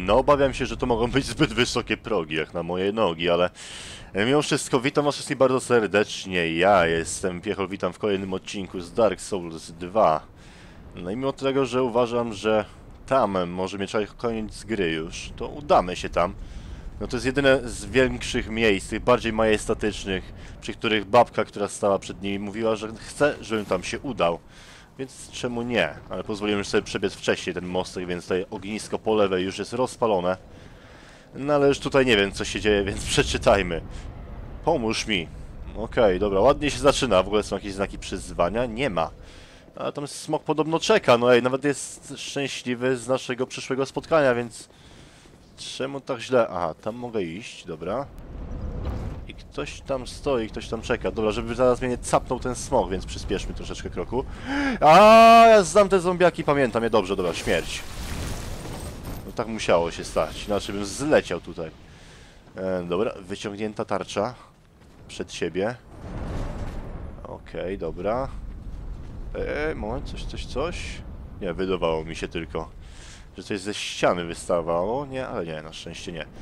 No, obawiam się, że to mogą być zbyt wysokie progi, jak na moje nogi, ale mimo wszystko witam was wszystkich bardzo serdecznie. Ja jestem Piechol, witam w kolejnym odcinku z Dark Souls 2. No i mimo tego, że uważam, że tam może mieć koniec gry już, to udamy się tam. No to jest jedyne z większych miejsc, tych bardziej majestatycznych, przy których babka, która stała przed nimi, mówiła, że chce, żebym tam się udał. Więc czemu nie? Ale pozwoliłem sobie przebiec wcześniej ten mostek, więc tutaj ognisko po lewej już jest rozpalone. No ale już tutaj nie wiem, co się dzieje, więc przeczytajmy. Pomóż mi. Okej, dobra, ładnie się zaczyna. W ogóle są jakieś znaki przyzwania? Nie ma. Ale tam smok podobno czeka. No ej, nawet jest szczęśliwy z naszego przyszłego spotkania, więc... Czemu tak źle? Aha, tam mogę iść, dobra. I ktoś tam stoi, ktoś tam czeka. Dobra, żeby zaraz mnie nie capnął ten smok, więc przyspieszmy troszeczkę kroku. A, ja znam te zombiaki, pamiętam je dobrze, dobra, śmierć. No tak musiało się stać, inaczej bym zleciał tutaj. Dobra, wyciągnięta tarcza. Przed siebie. Okej, dobra. Moment, coś. Nie, wydawało mi się tylko, że coś ze ściany wystawało. Nie, ale nie, na szczęście nie.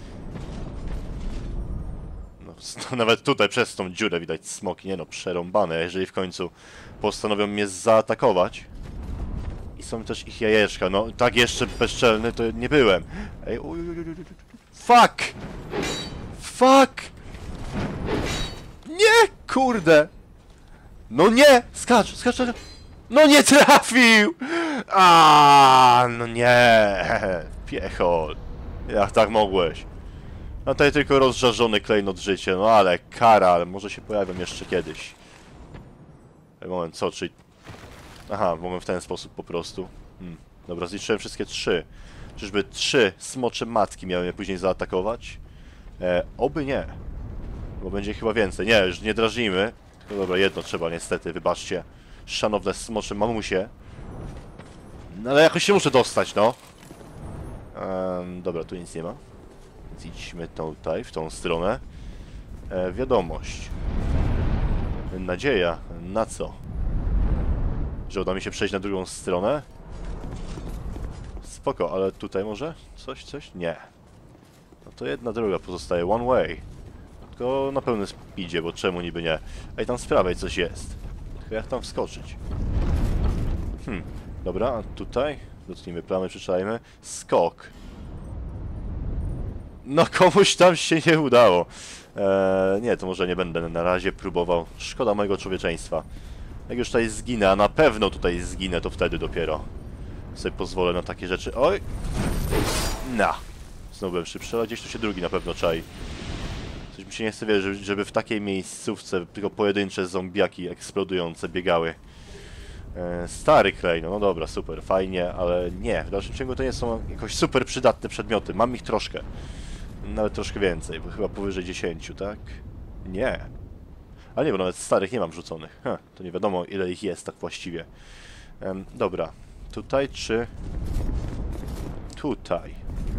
No, nawet tutaj przez tą dziurę widać smoki, nie no, przerąbane, jeżeli w końcu postanowią mnie zaatakować. I są też ich jajeczka, no tak jeszcze bezczelny to nie byłem. Ej, fuck! Fuck! Nie, kurde! No nie! Skacz! No nie trafił! A, no nie! Piechol. Jak tak mogłeś? No tutaj tylko rozżarzony klejnot życie, no ale kara, ale może się pojawią jeszcze kiedyś. Moment, co, czy... Aha, mogłem w ten sposób po prostu. Dobra, zliczyłem wszystkie 3. Czyżby 3 smocze matki miały mnie później zaatakować? Oby nie. Bo będzie chyba więcej. Nie, już nie drażnijmy. No dobra, jedno trzeba niestety, wybaczcie. Szanowne smocze mamusie. No ale jakoś się muszę dostać, no. Dobra, tu nic nie ma. Więc idźmy tutaj, w tą stronę. Wiadomość. Nadzieja. Na co? Że uda mi się przejść na drugą stronę? Spoko, ale tutaj może? Coś? Nie. No to jedna droga pozostaje. One way. Tylko na pełnym speedzie, bo czemu niby nie? Ej, tam z prawej coś jest. Tylko jak tam wskoczyć? Dobra, a tutaj? Dotknijmy plamy, przyczajmy. Skok. No komuś tam się nie udało. Nie, to może nie będę na razie próbował. Szkoda mojego człowieczeństwa. Jak już tutaj zginę, a na pewno tutaj zginę, to wtedy dopiero sobie pozwolę na takie rzeczy. Oj! Na! Znowu byłem szybszy, ale gdzieś tu się drugi na pewno czai. Coś mi się nie chce wierzyć, żeby w takiej miejscówce tylko pojedyncze zombiaki eksplodujące biegały. Stary klej, no dobra, super, fajnie, ale nie, w dalszym ciągu to nie są jakoś super przydatne przedmioty. Mam ich troszkę. Nawet troszkę więcej, bo chyba powyżej 10, tak? Nie. Ale nie, bo nawet starych nie mam rzuconych. To nie wiadomo, ile ich jest tak właściwie. Dobra. Tutaj czy... Tutaj.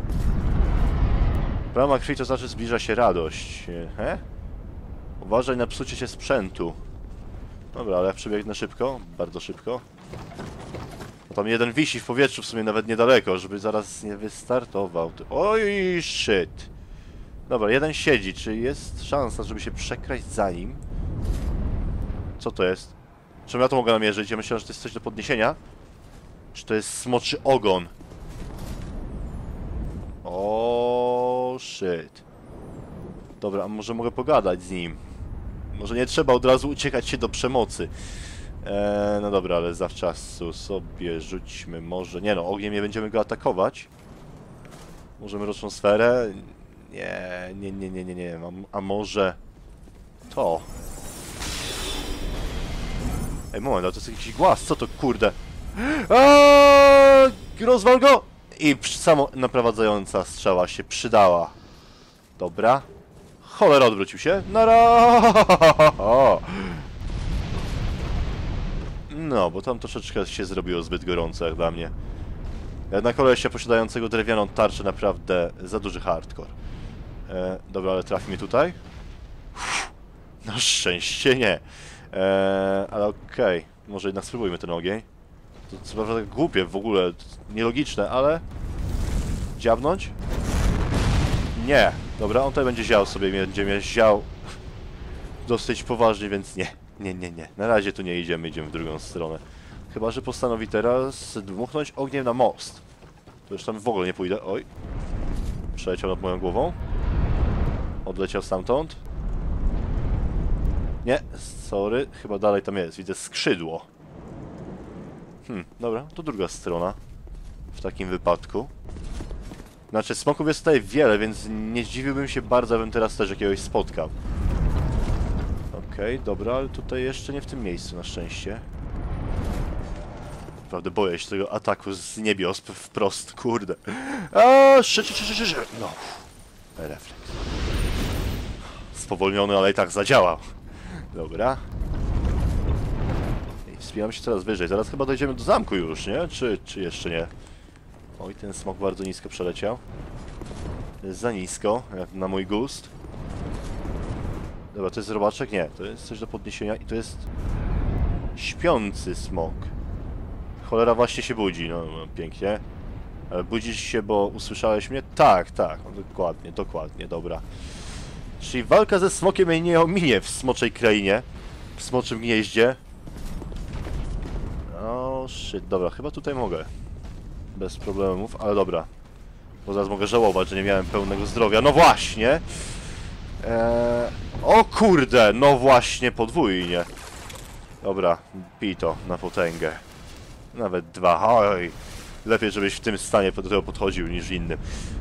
Brama krwi to znaczy zbliża się radość. Uważaj na psucie się sprzętu. Dobra, ale ja przebiegnę szybko. Bardzo szybko. No tam jeden wisi w powietrzu w sumie nawet niedaleko, żeby zaraz nie wystartował. Oj, shit. Dobra, jeden siedzi. Czy jest szansa, żeby się przekraść za nim? Co to jest? Czemu ja to mogę namierzyć? Ja myślałem, że to jest coś do podniesienia. Czy to jest smoczy ogon? O, shit. Dobra, a może mogę pogadać z nim? Może nie trzeba od razu uciekać się do przemocy. No dobra, ale zawczasu sobie rzućmy może... Nie no, ogniem nie będziemy go atakować. Może mroczną sferę? Nie. A może... To... Ej, moment, ale to jest jakiś głaz, co to kurde? Rozwal go! I samo naprowadzająca strzała się przydała. Dobra. Cholera, odwrócił się. Nara! No, bo tam troszeczkę się zrobiło zbyt gorąco jak dla mnie. Na kolesia posiadającego drewnianą tarczę naprawdę za duży hardcore. Dobra, ale trafi mnie tutaj? No szczęście nie. Ale okej. Może jednak spróbujmy ten ogień. To co prawda tak głupie w ogóle, nielogiczne, ale... Dziabnąć? Nie. Dobra, on tutaj będzie ział sobie, będzie mnie ział dosyć poważnie, więc nie. Nie. Na razie tu nie idziemy, idziemy w drugą stronę. Chyba że postanowi teraz dmuchnąć ogniem na most. To już tam w ogóle nie pójdę. Oj. Przeleciał nad moją głową. Odleciał stamtąd. Nie, sorry. Chyba dalej tam jest. Widzę skrzydło. Dobra, to druga strona. W takim wypadku. Znaczy, smoków jest tutaj wiele, więc nie zdziwiłbym się bardzo, abym teraz też jakiegoś spotkał. Okej, dobra, ale tutaj jeszcze nie w tym miejscu, na szczęście. Naprawdę boję się tego ataku z niebios wprost, kurde. No. Refleks. Spowolniony, ale i tak zadziałał. Dobra. I wspinamy się coraz wyżej. Zaraz chyba dojdziemy do zamku już, nie? Czy jeszcze nie? Oj, ten smok bardzo nisko przeleciał. To jest za nisko, jak na mój gust. Dobra, to jest robaczek? Nie, to jest coś do podniesienia i to jest... śpiący smok. Cholera właśnie się budzi, no pięknie. Ale budzisz się, bo usłyszałeś mnie? Tak, no, dokładnie, dobra. Czyli walka ze smokiem mnie nie ominie w smoczej krainie. W smoczym gnieździe. O, shit, dobra, chyba tutaj mogę. Bez problemów, ale dobra. Bo zaraz mogę żałować, że nie miałem pełnego zdrowia. No właśnie! O kurde, no właśnie, podwójnie. Dobra, pij to na potęgę. Nawet 2, oj. Lepiej, żebyś w tym stanie do tego podchodził niż innym.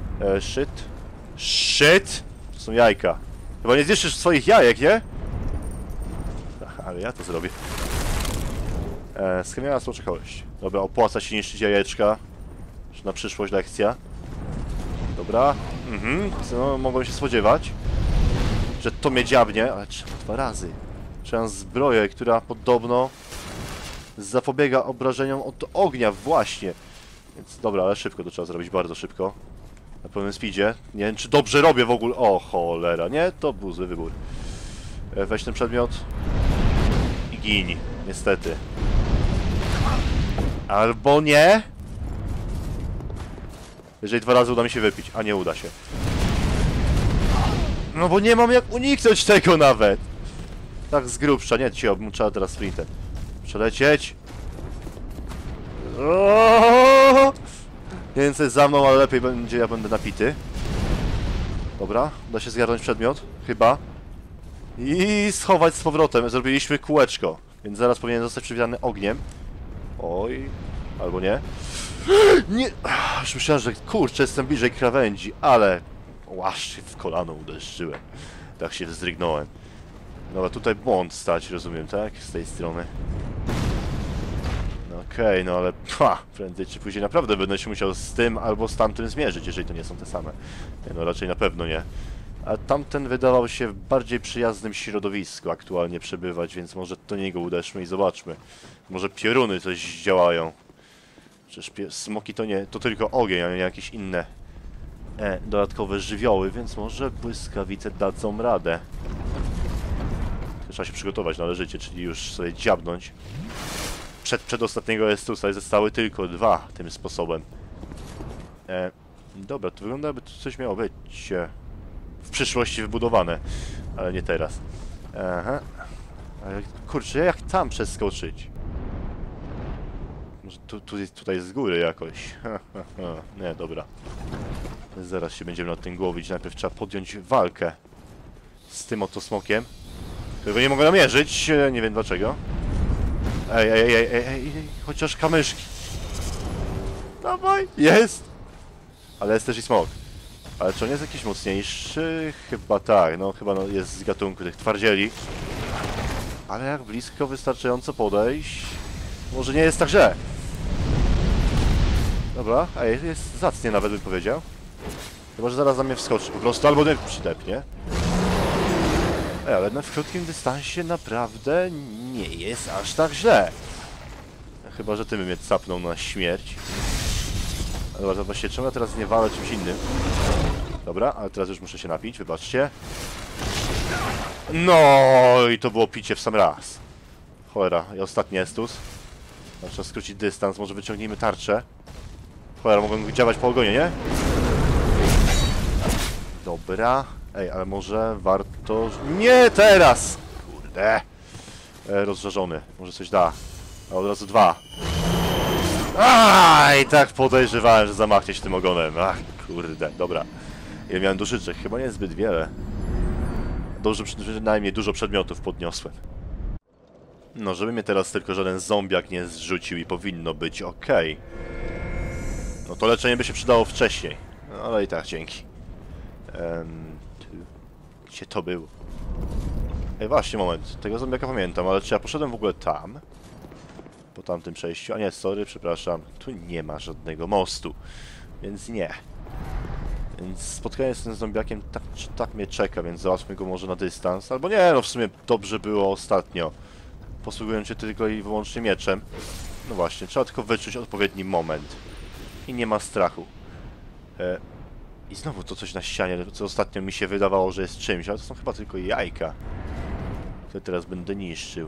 Shit! To są jajka. Chyba nie zniszczysz swoich jajek, nie? Ach, ale ja to zrobię. Skamiała słocza kość. Dobra, opłaca się niszczyć jajeczka. Na przyszłość lekcja. Dobra. No, mogłem się spodziewać, że to mnie dziabnie, ale trzeba 2 razy. Trzeba zbroję, która podobno zapobiega obrażeniom od ognia, właśnie. Więc dobra, ale szybko to trzeba zrobić, bardzo szybko. Na pełnym speedzie. Nie wiem, czy dobrze robię w ogóle. O, cholera. Nie, to był zły wybór. Weź ten przedmiot i gin. Niestety. Albo nie. Jeżeli 2 razy uda mi się wypić, a nie uda się. No bo nie mam jak uniknąć tego nawet. Tak z grubsza, nie, trzeba teraz sprintem. Przelecieć. Nie wiem co jest za mną, ale lepiej będzie, ja będę napity. Dobra, da się zgarnąć przedmiot, chyba. I schować z powrotem, zrobiliśmy kółeczko. Więc zaraz powinien zostać przywitany ogniem. Oj, albo nie. Nie, już myślałem, że kurczę, jestem bliżej krawędzi, ale... Aż się w kolano uderzyłem. Tak się wzdrygnąłem. Dobra, tutaj błąd stać, rozumiem, tak? Z tej strony. Okej, no ale prędzej czy później naprawdę będę się musiał z tym albo z tamtym zmierzyć, jeżeli to nie są te same. Nie, no raczej na pewno nie. A tamten wydawał się w bardziej przyjaznym środowisku aktualnie przebywać, więc może do niego uderzmy i zobaczmy. Może pioruny coś działają. Przecież smoki to nie, to tylko ogień, a nie jakieś inne dodatkowe żywioły, więc może błyskawice dadzą radę. Trzeba się przygotować należycie, czyli już sobie dziabnąć. Przedostatniego Estusa zostały tylko 2 tym sposobem. Dobra, to wygląda, jakby tu coś miało być w przyszłości wybudowane, ale nie teraz. Aha. Ale kurczę, jak tam przeskoczyć? Może tutaj z góry jakoś. Nie, dobra. Zaraz się będziemy nad tym głowić. Najpierw trzeba podjąć walkę z tym oto smokiem, którego nie mogę namierzyć, nie wiem dlaczego. Ej, chociaż kamyszki. Dawaj, jest! Ale jest też i smok. Ale czy on jest jakiś mocniejszy? Chyba tak, no chyba jest z gatunku tych twardzieli. Ale jak blisko wystarczająco podejść, może nie jest tak źle. Dobra, jest zacnie nawet bym powiedział. Chyba, że zaraz na mnie wskoczy po prostu, albo nie przydepnie. Ale w krótkim dystansie naprawdę nie jest aż tak źle. Chyba, że ty mnie capnął na śmierć. Dobra, to właściwie czemu ja teraz nie walę czymś innym? Dobra, ale teraz już muszę się napić, wybaczcie. No i to było picie w sam raz. Cholera, i ostatni Estus. Trzeba skrócić dystans, może wyciągnijmy tarczę. Cholera, mogę działać po ogonie, nie? Dobra. Ej, ale może warto... Nie teraz! Kurde. Rozżarzony. Może coś da. A od razu 2. I tak podejrzewałem, że zamachnie się tym ogonem. Ach, kurde. Dobra. Ile miałem duszyczek? Chyba niezbyt wiele. Dobrze, przynajmniej dużo przedmiotów podniosłem. No, żeby mnie teraz tylko żaden zombiak nie zrzucił i powinno być ok. No to leczenie by się przydało wcześniej. No, ale i tak, dzięki. Gdzie to było? Ej, właśnie, moment. Tego zombiaka pamiętam, ale czy ja poszedłem w ogóle tam? Po tamtym przejściu? A nie, sorry, przepraszam. Tu nie ma żadnego mostu. Więc nie. Więc spotkanie z tym zombiakiem tak mnie czeka, więc załatwmy go może na dystans. Albo nie, no w sumie dobrze było ostatnio. Posługując się tylko i wyłącznie mieczem. No właśnie, trzeba tylko wyczuć odpowiedni moment. I nie ma strachu. I znowu to coś na ścianie, co ostatnio mi się wydawało, że jest czymś, ale to są chyba tylko jajka. To teraz będę niszczył.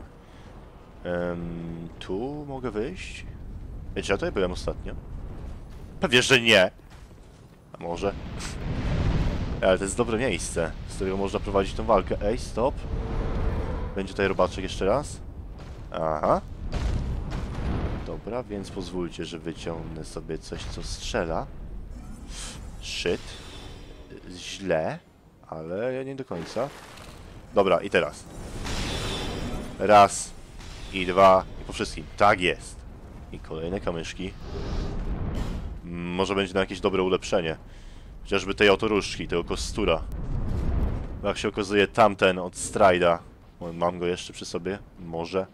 Tu mogę wyjść? Wiecie, ja tutaj byłem ostatnio. Pewnie, że nie. A może? Ale to jest dobre miejsce, z którego można prowadzić tą walkę. Ej, stop. Będzie tutaj robaczek jeszcze raz. Aha. Dobra, więc pozwólcie, że wyciągnę sobie coś, co strzela. Shit. Źle, ale nie do końca. Dobra, i teraz. Raz. I 2. I po wszystkim. Tak jest. I kolejne kamyszki. Może będzie na jakieś dobre ulepszenie. Chociażby tej oto różdżki, tego kostura. Jak się okazuje, tamten od Strajda. Mam go jeszcze przy sobie? Może.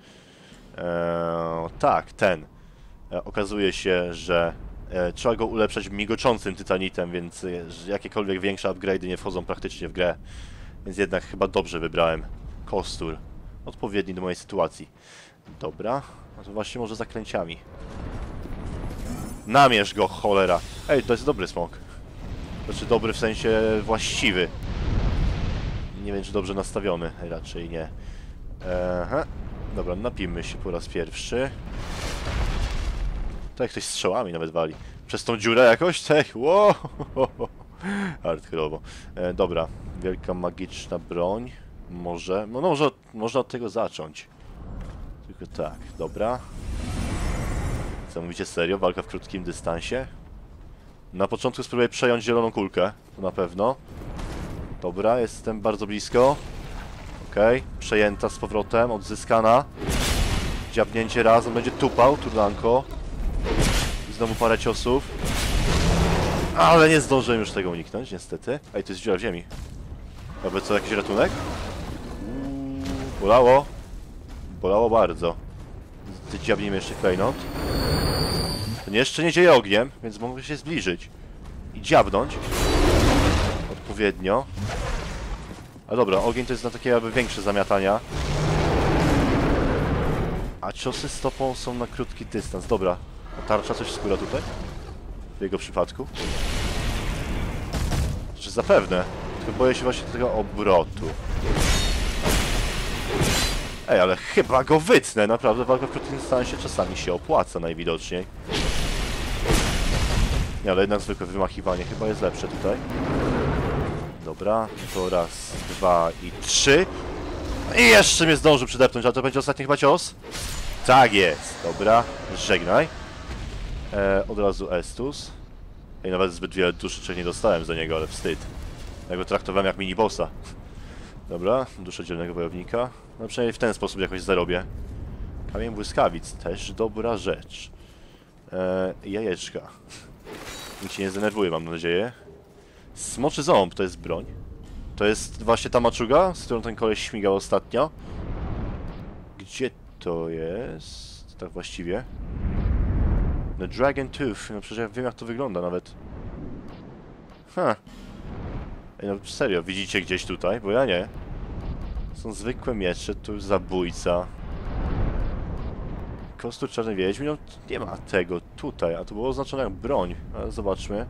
Tak, ten. Okazuje się, że trzeba go ulepszać migoczącym tytanitem, więc jakiekolwiek większe upgrade'y nie wchodzą praktycznie w grę. Więc jednak chyba dobrze wybrałem kostur. Odpowiedni do mojej sytuacji. Dobra, a to właśnie może zaklęciami. Namierz go, cholera! Ej, to jest dobry smok. Znaczy dobry w sensie właściwy. Nie wiem, czy dobrze nastawiony. Raczej nie. Aha. Dobra, napijmy się po raz pierwszy. Tak, ktoś strzałami nawet wali. Przez tą dziurę jakoś? Tak, wow. Hardkorowo. Dobra, wielka magiczna broń. Może, no można od tego zacząć. Tylko tak, dobra. Co mówicie, serio? Walka w krótkim dystansie? Na początku spróbuję przejąć zieloną kulkę, to na pewno. Dobra, jestem bardzo blisko. Okej, przejęta z powrotem, odzyskana. Dziabnięcie raz, on będzie tupał, turlanko. I znowu parę ciosów. Ale nie zdążę już tego uniknąć, niestety. Ej, to jest dziura w ziemi. Dobra, co, jakiś ratunek? Bolało. Bolało bardzo. Dziabnijmy jeszcze klejnot. To jeszcze nie dzieje ogniem, więc mogę się zbliżyć. I dziabnąć. Odpowiednio. A dobra, ogień to jest na takie jakby większe zamiatania. A ciosy stopą są na krótki dystans. Dobra. A tarcza coś skóra tutaj? W jego przypadku. Czy zapewne. Tylko boję się właśnie tego obrotu. Ej, ale chyba go wytnę. Naprawdę walka w krótkim dystansie czasami się opłaca najwidoczniej. Nie, ale jednak zwykłe wymachiwanie chyba jest lepsze tutaj. Dobra, to raz, 2 i 3. I jeszcze mnie zdążył przydepnąć, a to będzie ostatni chyba cios? Tak jest, dobra, żegnaj. Od razu Estus. I nawet zbyt wiele duszyczek nie dostałem za niego, ale wstyd. Ja go traktowałem jak mini-bossa. Dobra, duszę dzielnego wojownika. No przynajmniej w ten sposób jakoś zarobię. Kamień błyskawic, też dobra rzecz. Jajeczka. Nikt się nie zdenerwuje, mam nadzieję. Smoczy ząb to jest broń. To jest właśnie ta maczuga, z którą ten koleś śmigał ostatnio. Gdzie to jest? Tak właściwie. The Dragon Tooth. No przecież ja wiem, jak to wygląda nawet. Ej, no serio, widzicie gdzieś tutaj? Bo ja nie. Są zwykłe miecze, tu już zabójca. Kostur czarnej wiedźmi, no nie ma tego tutaj, a to było oznaczone jak broń. Ale zobaczmy.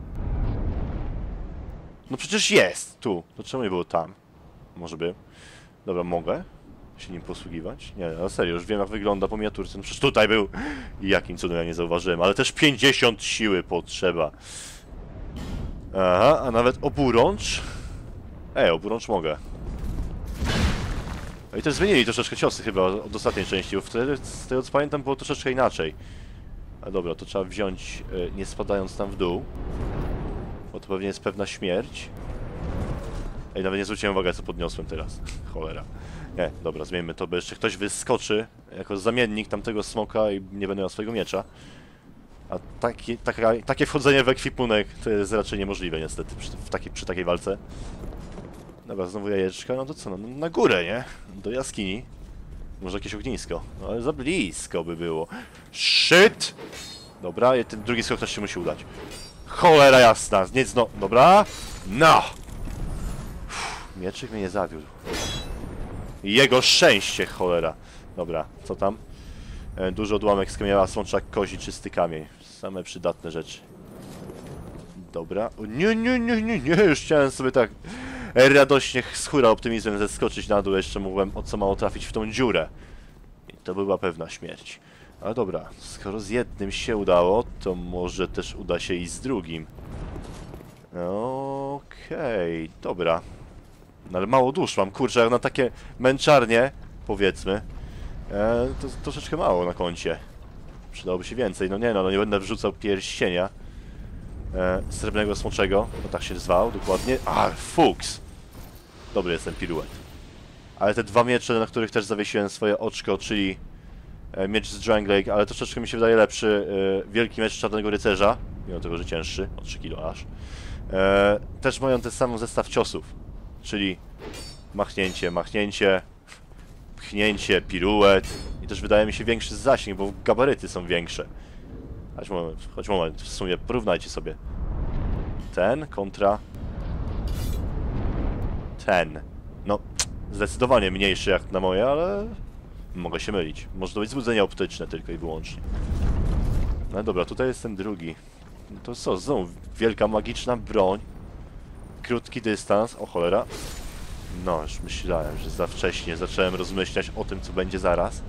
No przecież jest! Tu. To czemu nie było tam? Może by. Dobra, mogę się nim posługiwać? Nie, ale serio, już wiem jak wygląda po miniaturce. No przecież tutaj był! Jakim cudem ja nie zauważyłem, ale też 50 siły potrzeba. Aha, a nawet oburącz. Oburącz mogę. No i też zmienili troszeczkę ciosy chyba od ostatniej części, bo wtedy, z tego co pamiętam, było troszeczkę inaczej. A dobra, to trzeba wziąć, nie spadając tam w dół. Bo to pewnie jest pewna śmierć. Nawet nie zwróciłem uwagi, co podniosłem teraz. Cholera. Nie, dobra, zmieńmy to, bo jeszcze ktoś wyskoczy jako zamiennik tamtego smoka i nie będę miał swojego miecza. A takie wchodzenie w ekwipunek to jest raczej niemożliwe niestety przy takiej walce. Dobra, znowu jajeczka, no to co, no na górę, nie? Do jaskini. Może jakieś ognisko, no, ale za blisko by było. Shit! Dobra, ten drugi skok też się musi udać. Cholera jasna, nic no, dobra? No! Mieczyk mnie nie zawiódł. Jego szczęście, cholera. Dobra, co tam? Duży odłamek z kamienia, sączak kozi, czysty kamień. Same przydatne rzeczy. Dobra. O, nie, już chciałem sobie tak radośnie z hura optymizmem zeskoczyć na dół, jeszcze mógłbym o co mało trafić w tą dziurę. I to była pewna śmierć. Ale dobra, skoro z jednym się udało, to może też uda się i z drugim. Okej, dobra. No ale mało dusz mam, kurczę, jak na takie męczarnie, powiedzmy, to troszeczkę mało na koncie. Przydałoby się więcej, no nie będę wrzucał pierścienia srebrnego smoczego, bo tak się zwał, dokładnie. Fuks! Dobry jest ten piruet. Ale te dwa miecze, na których też zawiesiłem swoje oczko, czyli miecz z Dranglake, ale troszeczkę mi się wydaje lepszy wielki miecz Czarnego Rycerza, mimo tego, że cięższy, o 3 kg aż. Też mają ten sam zestaw ciosów, czyli machnięcie, pchnięcie, piruet i też wydaje mi się większy zasięg, bo gabaryty są większe. Chodź moment, w sumie porównajcie sobie. Ten kontra ten. No, zdecydowanie mniejszy jak na moje, ale mogę się mylić. Może to być złudzenie optyczne tylko i wyłącznie. No dobra, tutaj jest ten drugi. No to co, znowu wielka magiczna broń. Krótki dystans, o cholera. No, już myślałem, że za wcześnie zacząłem rozmyślać o tym, co będzie zaraz.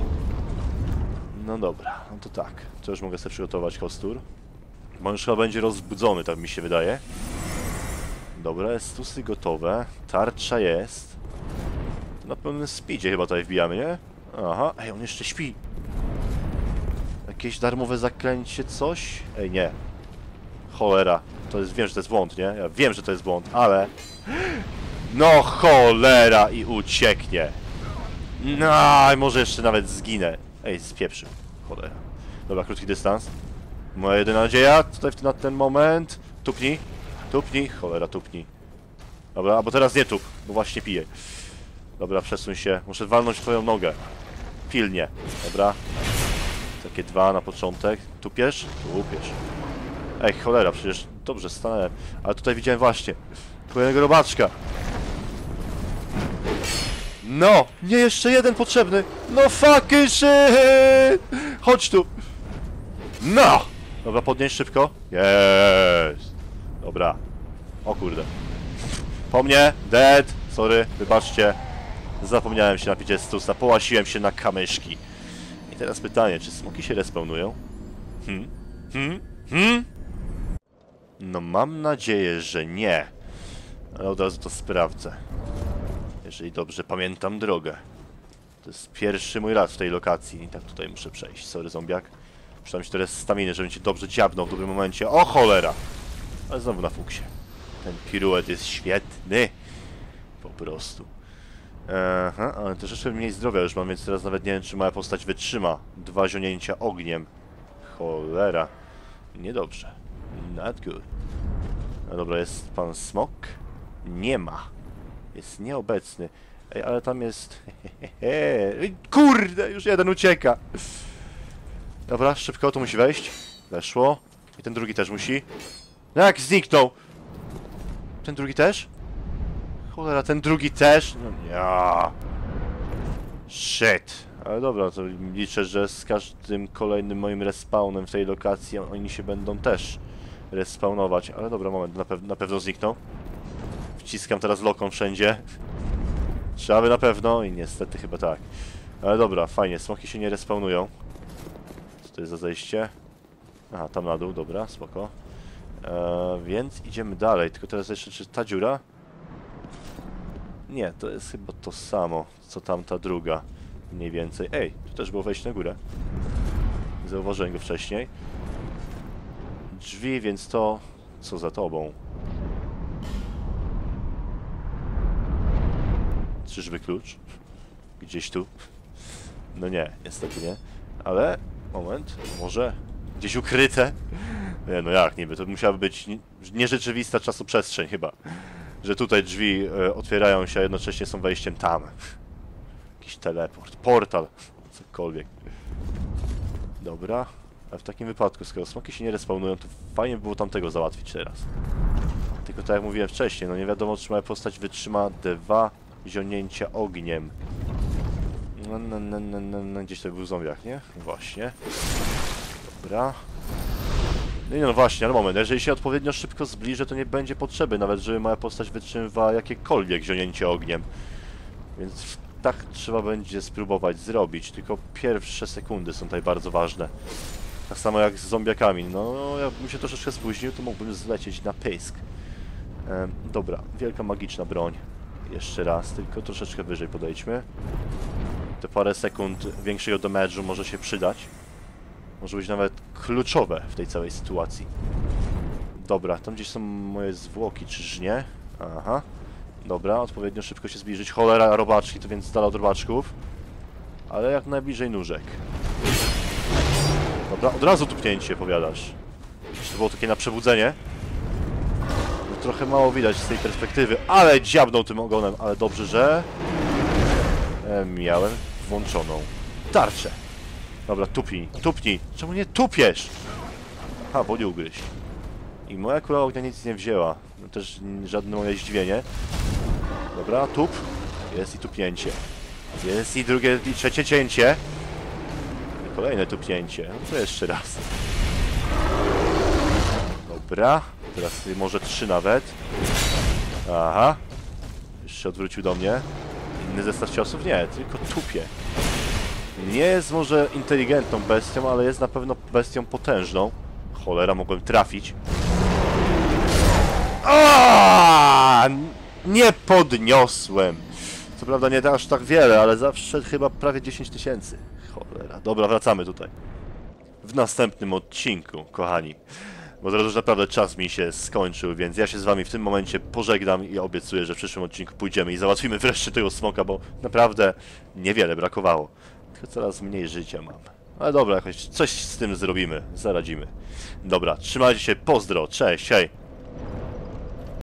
No dobra, no to tak. To już mogę sobie przygotować kostur. Bo już chyba będzie rozbudzony, tak mi się wydaje. Dobra, estusy gotowe. Tarcza jest. To na pełnym speedzie chyba tutaj wbijamy, nie? Aha, on jeszcze śpi. Jakieś darmowe zaklęcie, coś? Nie. Cholera. To jest, wiem, że to jest błąd, nie? Ja wiem, że to jest błąd, ale... No cholera i ucieknie. No, może jeszcze nawet zginę. Spieprzył. Cholera. Dobra, krótki dystans. Moja jedyna nadzieja tutaj na ten moment. Tupnij. Tupnij. Cholera, tupnij. Dobra, bo teraz nie tup, bo właśnie piję. Dobra, przesuń się. Muszę walnąć twoją nogę. Pilnie. Dobra. Takie dwa na początek. Tupiesz? Tupiesz. Cholera, przecież dobrze stanąłem. Ale tutaj widziałem właśnie kolejnego robaczka. No! Nie, jeszcze jeden potrzebny! No fucking shit! Chodź tu! No! Dobra, podnieś szybko. Jest! Dobra. O kurde. Po mnie! Dead! Sorry, wybaczcie. Zapomniałem się napić estusa, połasiłem się na kamyszki. I teraz pytanie, czy smoki się respawnują? No mam nadzieję, że nie. Ale od razu to sprawdzę. Jeżeli dobrze pamiętam drogę. To jest pierwszy mój raz w tej lokacji i tak tutaj muszę przejść. Sorry, zombiak. Muszę mieć teraz staminy, żebym cię dobrze dziabnął w dobrym momencie. O cholera! Ale znowu na fuksie. Ten piruet jest świetny. Po prostu. Aha, ale też jeszcze mniej zdrowia już mam, więc teraz nawet nie wiem, czy moja postać wytrzyma 2 zionięcia ogniem. Cholera. Niedobrze. Not good. No dobra, jest pan smok? Nie ma. Jest nieobecny. Ale tam jest... Kurde, już jeden ucieka. Dobra, szybko, to musi wejść. Weszło. I ten drugi też musi. Jak zniknął? Ten drugi też? Cholera, ten drugi też? No nie. Shit. Ale dobra, to liczę, że z każdym kolejnym moim respawnem w tej lokacji oni się będą też respawnować. Ale dobra, moment, na pewno zniknął. Wciskam teraz loką wszędzie. Trzeba by na pewno i niestety chyba tak. Ale dobra, fajnie, smoki się nie respawnują. Co to jest za zejście? Aha, tam na dół, dobra, spoko. Więc idziemy dalej, tylko teraz jeszcze, czy ta dziura? Nie, to jest chyba to samo, co tamta druga. Mniej więcej. Ej, tu też było wejść na górę. Zauważyłem go wcześniej. Drzwi, więc to... Co za tobą? Czyżby klucz? Gdzieś tu? No nie, niestety nie. Ale... Moment, może... Gdzieś ukryte? Nie, no jak niby? To musiałaby być nierzeczywista czasoprzestrzeń chyba. Że tutaj drzwi otwierają się, a jednocześnie są wejściem tam. Jakiś teleport, portal, cokolwiek. Dobra, a w takim wypadku, skoro smoki się nie respawnują, to fajnie by było tamtego załatwić teraz. Tylko tak jak mówiłem wcześniej, no nie wiadomo, czy moja postać wytrzyma 2 zionięcia ogniem. Gdzieś to był zombiak, nie? Właśnie. Dobra. No właśnie, ale moment, jeżeli się odpowiednio szybko zbliżę, to nie będzie potrzeby nawet, żeby moja postać wytrzymywała jakiekolwiek zionięcie ogniem. Więc tak trzeba będzie spróbować zrobić, tylko pierwsze sekundy są tutaj bardzo ważne. Tak samo jak z zombiakami, no jakbym się troszeczkę spóźnił, to mógłbym zlecieć na pysk. Dobra, wielka magiczna broń. Jeszcze raz, tylko troszeczkę wyżej podejdźmy. Te parę sekund większego damage'u może się przydać. Może być nawet kluczowe w tej całej sytuacji. Dobra, tam gdzieś są moje zwłoki, czyż nie? Aha. Dobra, odpowiednio szybko się zbliżyć. Cholera, robaczki, to więc z dala od robaczków. Ale jak najbliżej nóżek. Dobra, od razu tupnięcie, powiadasz. Czy to było takie na przebudzenie? No, trochę mało widać z tej perspektywy, ale dziabnął tym ogonem. Ale dobrze, że... miałem włączoną tarczę. Dobra, tupnij, tupnij. Czemu nie tupiesz? Ha, bo nie ugryźć. I moja kula ognia nic nie wzięła. No też żadne moje zdziwienie. Dobra, tup. Jest i tupnięcie. Jest i drugie, i trzecie cięcie. I kolejne tupnięcie. No to jeszcze raz. Dobra. Teraz może 3 nawet. Aha. Już się odwrócił do mnie. Inny zestaw ciosów? Nie, tylko tupie. Nie jest może inteligentną bestią, ale jest na pewno bestią potężną. Cholera, mogłem trafić. Aaaa! Nie podniosłem. Co prawda nie aż tak wiele, ale zawsze chyba prawie 10 000. Cholera. Dobra, wracamy tutaj. W następnym odcinku, kochani. Bo teraz już naprawdę czas mi się skończył, więc ja się z wami w tym momencie pożegnam i obiecuję, że w przyszłym odcinku pójdziemy i załatwimy wreszcie tego smoka, bo naprawdę niewiele brakowało. Tylko coraz mniej życia mam. Ale dobra, jakoś coś z tym zrobimy, zaradzimy. Dobra, trzymajcie się, pozdro, cześć, hej!